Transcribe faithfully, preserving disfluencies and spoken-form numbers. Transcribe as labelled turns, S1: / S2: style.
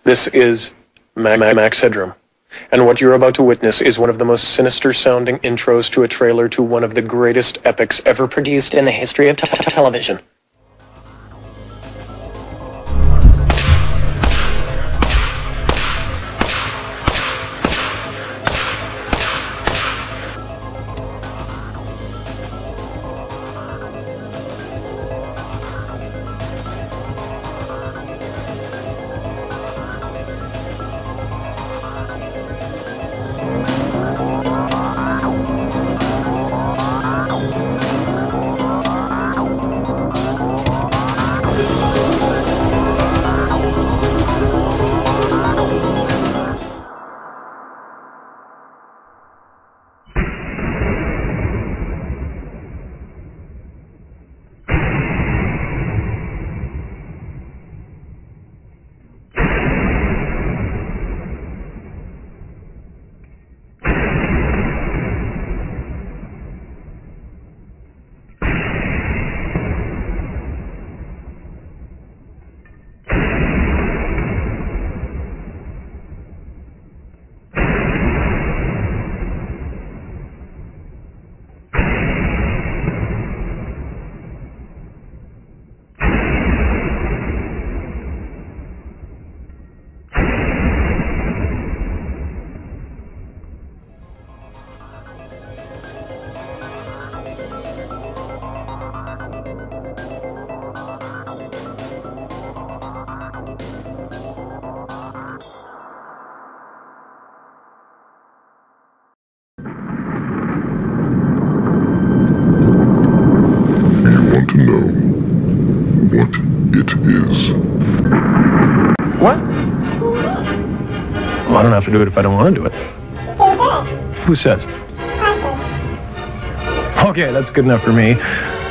S1: This is Ma Ma Max Headroom, and what you're about to witness is one of the most sinister-sounding intros to a trailer to one of the greatest epics ever produced in the history of t t television.
S2: To know what it is.
S1: What? Well, I don't have to do it if I don't want to do it. Who says? Okay, that's good enough for me.